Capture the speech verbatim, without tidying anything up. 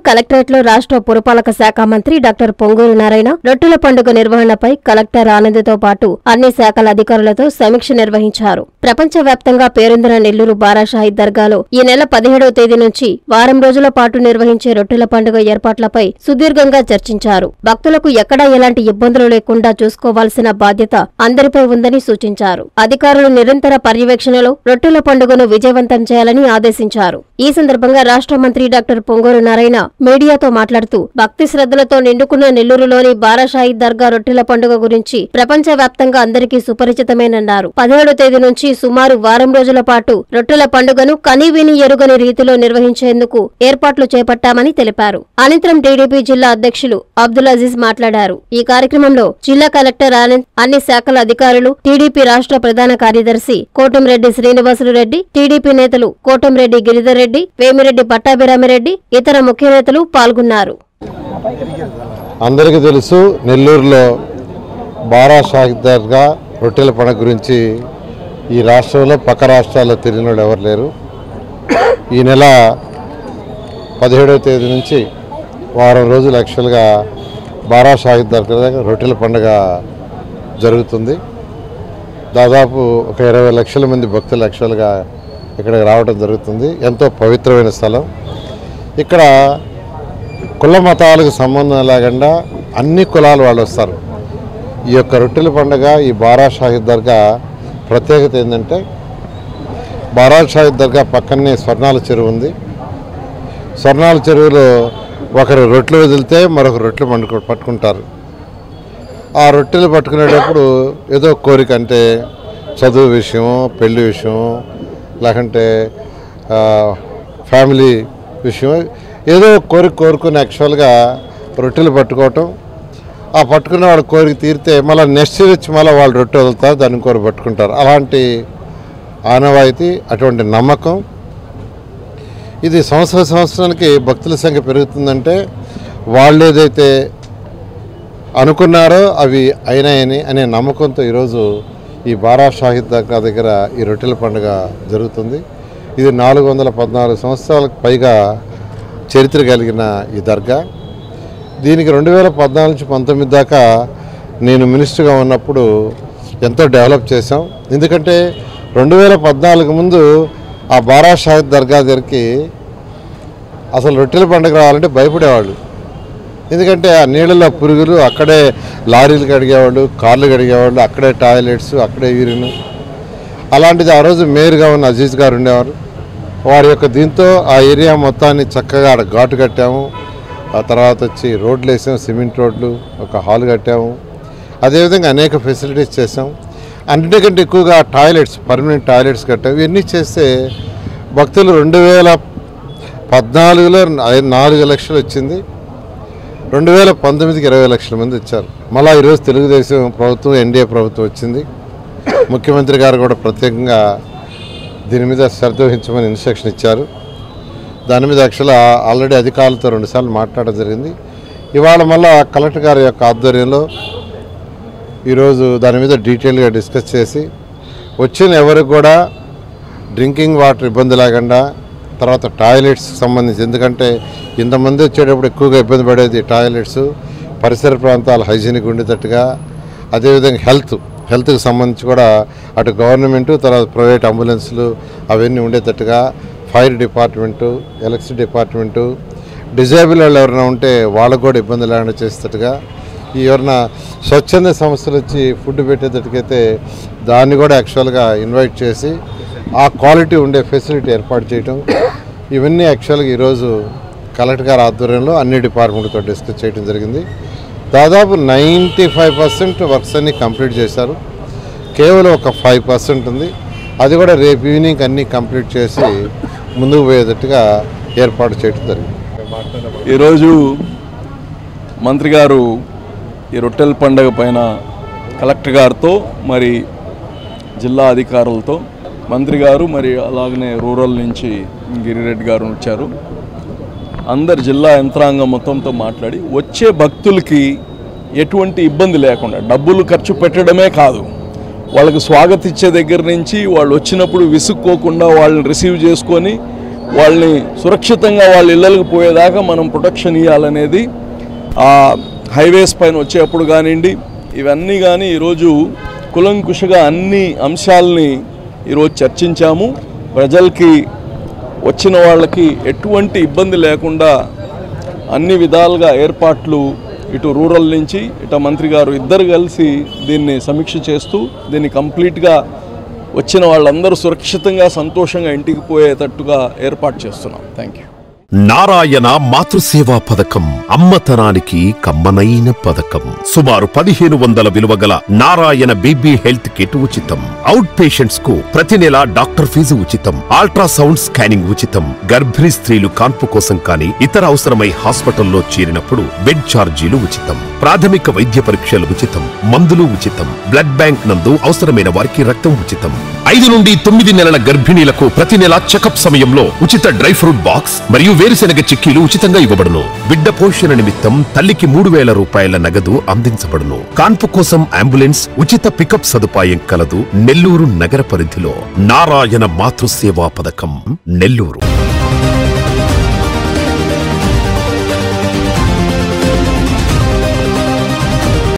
కలెక్టరేట్లో రాష్ట్ర పురపాలక శాఖ మంత్రి డాక్టర్ పొంగూరు నారాయణ రొట్టెల పండుగ నిర్వహణపై కలెక్టర్ ఆనంద్తో పాటు అన్ని శాఖల అధికారులతో సమీక్ష నిర్వహించారు. ప్రపంచవ్యాప్తంగా పేరొందిన నెల్లూరు బారాషాహిద్ దర్గాలో ఈ నెల పదిహేడవ తేదీ నుంచి వారం రోజుల పాటు నిర్వహించే రొట్టెల పండుగ ఏర్పాట్లపై సుదీర్ఘంగా చర్చించారు. భక్తులకు ఎక్కడా ఎలాంటి ఇబ్బందులు లేకుండా చూసుకోవాల్సిన బాధ్యత అందరిపై ఉందని సూచించారు. అధికారులు నిరంతర పర్యవేక్షణలో రొట్టెల పండుగను విజయవంతం చేయాలని ఆదేశించారు. ఈ సందర్భంగా రాష్ట్ర మంత్రి డాక్టర్ పొంగూరు నారాయణ మీడియాతో మాట్లాడుతూ భక్తి శ్రద్ధలతో నిండుకున్న నెల్లూరులోని బారాషాహిద్ దర్గా రొట్టెల పండుగ గురించి ప్రపంచవ్యాప్తంగా అందరికీ సుపరిచితమేనన్నారు. పదిహేడో తేదీ నుంచి సుమారు వారం రోజుల పాటు రొట్టెల పండుగను కనీవిని ఎరుగని రీతిలో నిర్వహించేందుకు ఏర్పాట్లు చేపట్టామని తెలిపారు. అనంతరం టీడీపీ జిల్లా అధ్యక్షులు అబ్దుల్ అజీజ్ మాట్లాడారు. ఈ కార్యక్రమంలో జిల్లా కలెక్టర్ ఆనంద్, అన్ని శాఖల అధికారులు, టీడీపీ రాష్ట్ర ప్రధాన కార్యదర్శి కోటంరెడ్డి శ్రీనివాసులు రెడ్డి, టీడీపీ నేతలు కోటంరెడ్డి గిరిధర్ రెడ్డి, వేమిరెడ్డి పట్టాభిరామిరెడ్డి, ఇతర ముఖ్య నేతలు పాల్గొన్నారు. అందరికీ తెలుసు, నెల్లూరులో బారాషాహిద్ దర్గా రొట్టెల పండుగ గురించి ఈ రాష్ట్రంలో పక్క రాష్ట్రాల్లో తిరిగిన వాళ్ళు ఎవరు లేరు. ఈ నెల పదిహేడవ తేదీ నుంచి వారం రోజులు యాక్చువల్గా బారాషాహిద్ దర్గా రొట్టెల పండుగ జరుగుతుంది. దాదాపు ఒక ఇరవై లక్షల మంది భక్తులు యాక్చువల్గా ఇక్కడికి రావడం జరుగుతుంది. ఎంతో పవిత్రమైన స్థలం. ఇక్కడ కుల మతాలకు సంబంధం లేకుండా అన్ని కులాల వాళ్ళు వస్తారు. ఈ యొక్క రొట్టెల పండుగ, ఈ బారాషాహిద్ దర్గా ప్రత్యేకత ఏంటంటే, బారాషాహిద్ దర్గా పక్కనే స్వర్ణాల చెరువు ఉంది. స్వర్ణాల చెరువులో ఒకరు రొట్టెలు వదిలితే మరొక రొట్టెలు పండుకు పట్టుకుంటారు. ఆ రొట్టెలు పట్టుకునేటప్పుడు ఏదో కోరిక, అంటే చదువు విషయం, పెళ్లి విషయం, లేకంటే ఫ్యామిలీ విషయం, ఏదో కోరిక కోరుకుని యాక్చువల్గా రొట్టెలు పట్టుకోవటం. ఆ పట్టుకున్న వాళ్ళ కోరిక తీరితే మళ్ళీ నెక్స్ట్ వచ్చి మళ్ళీ వాళ్ళు రొట్టె వదులుతారు, దాన్ని కోరి పట్టుకుంటారు. అలాంటి ఆనవాయితీ, అటువంటి నమ్మకం. ఇది సంవత్సర సంవత్సరానికి భక్తుల సంఖ్య పెరుగుతుందంటే వాళ్ళు ఏదైతే అనుకున్నారో అవి అయినాయని అనే నమ్మకంతో ఈరోజు ఈ బారాషాహిద్ దర్గా దగ్గర ఈ రొట్టెల పండుగ జరుగుతుంది. ఇది నాలుగు వందల పద్నాలుగు సంవత్సరాలకు పైగా చరిత్ర కలిగిన ఈ దర్గా. దీనికి రెండు వేల పద్నాలుగు నుంచి పంతొమ్మిది దాకా నేను మినిస్టర్గా ఉన్నప్పుడు ఎంతో డెవలప్ చేశాం. ఎందుకంటే రెండు వేల పద్నాలుగు ముందు ఆ బారాషాహిద్ దర్గా దగ్గరికి అసలు రొట్టెల పండుగ రావాలంటే భయపడేవాళ్ళు. ఎందుకంటే ఆ నీళ్ళలో పురుగులు, అక్కడే లారీలు కడిగేవాళ్ళు, కార్లు కడిగేవాళ్ళు, అక్కడే టాయిలెట్స్, అక్కడే యూరిన్. అలాంటిది ఆ రోజు మేయర్గా ఉన్న అజీజ్ గారు ఉండేవారు. వారి యొక్క దీంతో ఆ ఏరియా మొత్తాన్ని చక్కగా ఆడ ఘాటు కట్టాము. ఆ తర్వాత వచ్చి రోడ్లు వేసాం, సిమెంట్ రోడ్లు, ఒక హాల్ కట్టాము. అదేవిధంగా అనేక ఫెసిలిటీస్ చేసాం. అన్నిటికంటే ఎక్కువగా టాయిలెట్స్, పర్మనెంట్ టాయిలెట్స్ కట్టాము. ఇవన్నీ చేస్తే భక్తులు రెండు వేల పద్నాలుగులో నాలుగు లక్షలు వచ్చింది. రెండు వేల పంతొమ్మిదికి ఇరవై లక్షల మంది వచ్చారు. మళ్ళీ ఈరోజు తెలుగుదేశం ప్రభుత్వం, ఎన్డీఏ ప్రభుత్వం వచ్చింది. ముఖ్యమంత్రి గారు కూడా ప్రత్యేకంగా దీని మీద శ్రద్ధ వహించమని ఇన్స్ట్రక్షన్ ఇచ్చారు. దాని మీద యాక్చువల్గా ఆల్రెడీ అధికారులతో రెండుసార్లు మాట్లాడడం జరిగింది. ఇవాళ మళ్ళా కలెక్టర్ గారి యొక్క ఆధ్వర్యంలో ఈరోజు దాని మీద డీటెయిల్గా డిస్కస్ చేసి వచ్చిన ఎవరికి కూడా డ్రింకింగ్ వాటర్ ఇబ్బంది లేకుండా, తర్వాత టాయిలెట్స్ సంబంధించి, ఎందుకంటే ఇంతమంది వచ్చేటప్పుడు ఎక్కువగా ఇబ్బంది పడేది టాయిలెట్స్, పరిసర ప్రాంతాలు హైజీనిక్ ఉండేటట్టుగా, అదేవిధంగా హెల్త్ హెల్త్కి సంబంధించి కూడా అటు గవర్నమెంటు, తర్వాత ప్రైవేట్ అంబులెన్స్లు అవన్నీ ఉండేటట్టుగా, fire department, electricity department, disabled వాళ్ళు ఎవరైనా ఉంటే వాళ్ళకు కూడా ఇబ్బంది లేకుండా చేసేటట్టుగా, ఈ ఎవరైనా స్వచ్ఛంద సంస్థలు వచ్చి ఫుడ్ పెట్టేటట్టుకైతే దాన్ని కూడా యాక్చువల్గా ఇన్వైట్ చేసి ఆ క్వాలిటీ ఉండే ఫెసిలిటీ ఏర్పాటు చేయటం, ఇవన్నీ యాక్చువల్గా ఈరోజు కలెక్టర్ గారి ఆధ్వర్యంలో అన్ని డిపార్ట్మెంట్తో డిస్కస్ చేయడం జరిగింది. దాదాపు నైంటీ ఫైవ్ పర్సెంట్ వర్క్స్ అన్నీ కంప్లీట్ చేశారు. కేవలం ఒక ఫైవ్ పర్సెంట్ ఉంది. అది కూడా రేపు ఈవినింగ్ అన్నీ కంప్లీట్ చేసి ముందుకు పోయేటట్టుగా ఏర్పాటు చేయడం జరిగింది. ఈరోజు మంత్రి గారు ఈ రొట్టెల పండుగ పైన కలెక్టర్ గారితో, మరి జిల్లా అధికారులతో, మంత్రి గారు మరి అలాగనే రూరల్ నుంచి గిరిరెడ్డి గారు వచ్చారు. అందరు జిల్లా యంత్రాంగం మొత్తంతో మాట్లాడి వచ్చే భక్తులకి ఎటువంటి ఇబ్బంది లేకుండా, డబ్బులు ఖర్చు పెట్టడమే కాదు, వాళ్ళకి స్వాగతించే దగ్గర నుంచి వాళ్ళు వచ్చినప్పుడు విసుక్కోకుండా వాళ్ళని రిసీవ్ చేసుకొని వాళ్ళని సురక్షితంగా వాళ్ళ ఇళ్ళకి పోయేదాకా మనం ప్రొటెక్షన్ ఇవ్వాలనేది ఆ హైవేస్ పైన వచ్చేప్పుడు కానివ్వండి, ఇవన్నీ కానీ ఈరోజు కులంకుషగా అన్ని అంశాలని ఈరోజు చర్చించాము. ప్రజలకి వచ్చిన వాళ్ళకి ఎటువంటి ఇబ్బంది లేకుండా అన్ని విధాలుగా ఏర్పాట్లు ఇటు రూరల్ నుంచి ఇటు మంత్రి గారు ఇద్దరు కలిసి దీన్ని సమీక్ష చేస్తూ దీన్ని కంప్లీట్గా వచ్చిన వాళ్ళందరూ సురక్షితంగా సంతోషంగా ఇంటికి పోయేటట్టుగా ఏర్పాటు చేస్తున్నాం. Thank you. నారాయణ మాతృసేవా పథకం అమ్మతనానికి కమ్మనైన పథకం. సుమారు పదిహేను వందల విలువ గల నారాయణ బేబీ హెల్త్ కిట్ ఉచితం. అవుట్ పేషెంట్స్ కు ప్రతి నెల డాక్టర్ ఫీజు ఉచితం. అల్ట్రాసౌండ్ స్కానింగ్ ఉచితం. గర్భిణీ స్త్రీలు కాన్పు కోసం కానీ ఇతర అవసరమై హాస్పిటల్లో చేరినప్పుడు బెడ్ ఛార్జీలు ఉచితం. ప్రాథమిక వైద్య పరీక్షలు ఉచితం. మందులు ఉచితం. బ్లడ్ బ్యాంక్ నందు అవసరమైన వారికి రక్తం ఉచితం. ఐదు నుండి తొమ్మిది నెలల గర్భిణీలకు ప్రతి నెల చెకప్ సమయంలో ఉచిత డ్రై ఫ్రూట్ బాక్స్ మరియు వేరుశెనగ చిక్కీలు ఉచితంగా ఇవ్వబడును. బిడ్డ పోషణ నిమిత్తం తల్లికి మూడు వేల రూపాయల నగదు అందించబడును. కాన్పు కోసం అంబులెన్స్ ఉచిత పికప్ సదుపాయం కలదు. నెల్లూరు నగర పరిధిలో నారాయణ మాతృసేవా పథకం, నెల్లూరు.